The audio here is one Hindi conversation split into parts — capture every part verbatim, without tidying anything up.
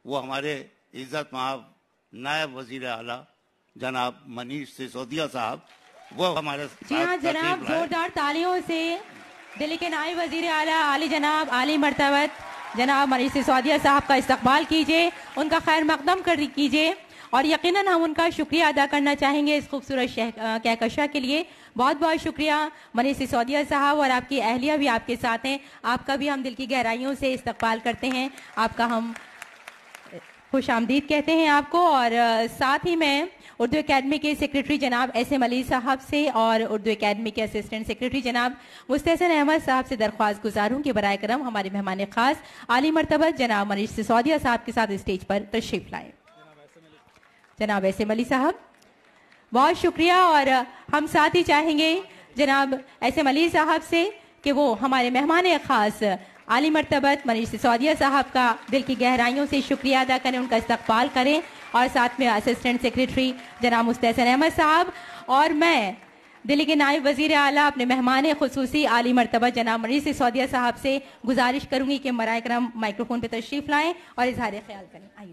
वो हमारे इज्जत महाब नायब वजीर आला जनाब मनीष सिसोदिया साहब, वो हमारे जी हाँ जनाब, जोरदार तालियों से दिल्ली के नायब वजीर आला आली जनाब आली मर्तबत जनाब मनीष सिसोदिया साहब का इस्तकबाल कीजिए, उनका खैर मकदम कर कीजिए और यकीनन हम उनका शुक्रिया अदा करना चाहेंगे इस खूबसूरत कहकशा के लिए। बहुत बहुत शुक्रिया मनीष सिसोदिया साहब, और आपकी अहलिया भी आपके साथ हैं, आपका भी हम दिल की गहराइयों से इस्तकबाल करते हैं, आपका हम खुश आमदीद कहते हैं आपको। और साथ ही मैं उर्दू एकेडमी के सेक्रेटरी जनाब एस एम अली साहब से और उर्दू एकेडमी के असिस्टेंट सेक्रेटरी जनाब मुस्तहसन अहमद साहब से दरख्वास्त गुजारूं कि बराए करम हमारे मेहमान खास आली मर्तबत जनाब मनीष सिसोदिया साहब के साथ स्टेज पर तशरीफ लाएं। जनाब एस एम अली साहब, बहुत शुक्रिया। और हम साथ ही चाहेंगे जनाब एस एम अली साहब से कि वो हमारे मेहमान खास आली मर्तबत मनीष सिसोदिया साहब का दिल की गहराइयों से शुक्रिया अदा करें, उनका इस्तकबाल करें, और साथ में असिस्टेंट सेक्रेटरी जनाब मुस्तहसन अहमद साहब और मैं दिल्ली के नायब वजीर आला अपने मेहमान खुसूसी आली मर्तबत जनाब मनीष सिसोदिया साहब से गुजारिश करूंगी कि बराए करम माइक्रोफोन पर तशरीफ लाएं और इजहार ख्याल करें। आइए।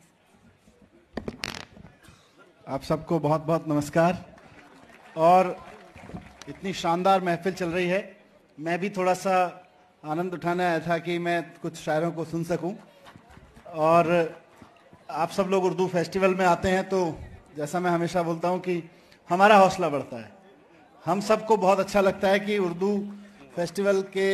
आप सबको बहुत बहुत नमस्कार। और इतनी शानदार महफिल चल रही है, मैं भी थोड़ा सा आनंद उठाने आया था कि मैं कुछ शायरों को सुन सकूं। और आप सब लोग उर्दू फेस्टिवल में आते हैं तो जैसा मैं हमेशा बोलता हूं कि हमारा हौसला बढ़ता है। हम सबको बहुत अच्छा लगता है कि उर्दू फेस्टिवल के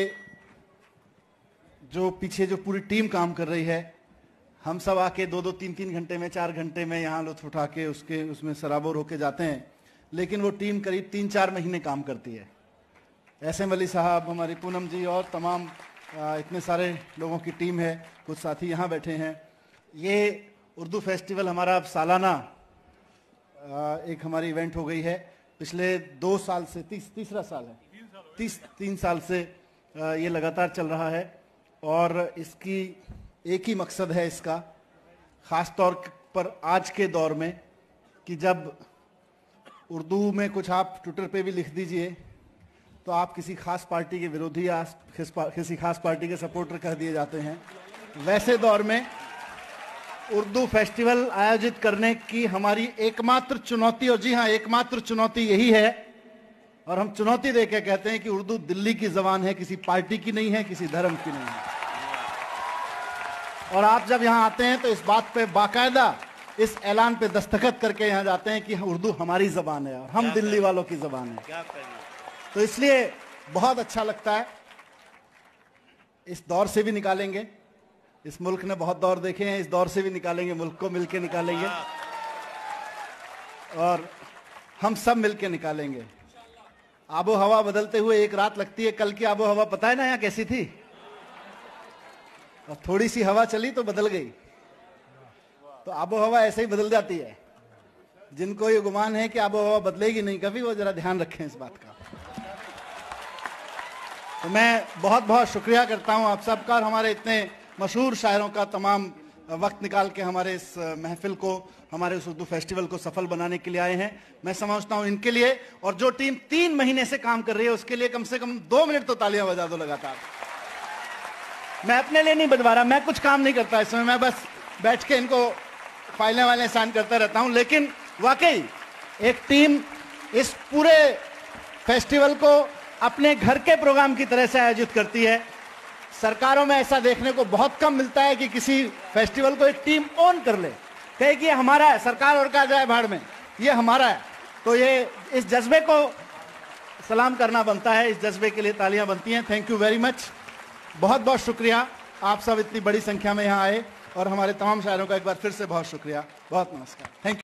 जो पीछे जो पूरी टीम काम कर रही है, हम सब आके दो दो तीन तीन घंटे में चार घंटे में यहाँ लुत्फ उठा के उसके उसमें सराबोर होके जाते हैं, लेकिन वो टीम करीब तीन चार महीने काम करती है। एस एम अली साहब, हमारी पूनम जी और तमाम आ, इतने सारे लोगों की टीम है, कुछ साथी यहाँ बैठे हैं। ये उर्दू फेस्टिवल हमारा अब सालाना आ, एक हमारी इवेंट हो गई है। पिछले दो साल से तीस तीसरा साल है तीस तीन साल से आ, ये लगातार चल रहा है और इसकी एक ही मकसद है इसका, ख़ास तौर पर आज के दौर में, कि जब उर्दू में कुछ आप ट्विटर पे भी लिख दीजिए तो आप किसी खास पार्टी के विरोधी या किसी खास पार्टी के सपोर्टर कह दिए जाते हैं। वैसे दौर में उर्दू फेस्टिवल आयोजित करने की हमारी एकमात्र चुनौती, और जी हाँ एकमात्र चुनौती यही है, और हम चुनौती दे के कहते हैं कि उर्दू दिल्ली की जबान है, किसी पार्टी की नहीं है, किसी धर्म की नहीं है। और आप जब यहाँ आते हैं तो इस बात पे बाकायदा इस ऐलान पे दस्तखत करके यहाँ जाते हैं कि उर्दू हमारी जबान है और हम दिल्ली वालों की जबान है। क्या तो इसलिए बहुत अच्छा लगता है। इस दौर से भी निकालेंगे, इस मुल्क ने बहुत दौर देखे हैं, इस दौर से भी निकालेंगे, मुल्क को मिलके निकालेंगे और हम सब मिलके निकालेंगे। आबो हवा बदलते हुए एक रात लगती है। कल की आबो हवा पता है ना यहाँ कैसी थी? और थोड़ी सी हवा चली तो बदल गई। तो आबो हवा ऐसे ही बदल जाती है। जिनको ये गुमान है कि आबो हवा बदलेगी नहीं कभी, वो जरा ध्यान रखें इस बात का। तो मैं बहुत बहुत शुक्रिया करता हूं आप सबका, और हमारे इतने मशहूर शायरों का तमाम वक्त निकाल के हमारे इस महफिल को, हमारे इस उर्दू फेस्टिवल को सफल बनाने के लिए आए हैं। मैं समझता हूं इनके लिए, और जो टीम तीन महीने से काम कर रही है उसके लिए कम से कम दो मिनट तो तालियां बजा दो लगातार। मैं अपने लिए नहीं बजवा रहा, मैं कुछ काम नहीं करता इसमें, मैं बस बैठ के इनको फाइलें वाइलें साइन करता रहता हूं। लेकिन वाकई एक टीम इस पूरे फेस्टिवल को अपने घर के प्रोग्राम की तरह से आयोजित करती है। सरकारों में ऐसा देखने को बहुत कम मिलता है कि किसी फेस्टिवल को एक टीम ओन कर ले, कहे कि ये हमारा है, सरकार और का जाए भाड़ में, ये हमारा है। तो ये इस जज्बे को सलाम करना बनता है, इस जज्बे के लिए तालियां बनती हैं। थैंक यू वेरी मच, बहुत बहुत शुक्रिया। आप सब इतनी बड़ी संख्या में यहाँ आए, और हमारे तमाम शायरों का एक बार फिर से बहुत शुक्रिया, बहुत नमस्कार, थैंक यू।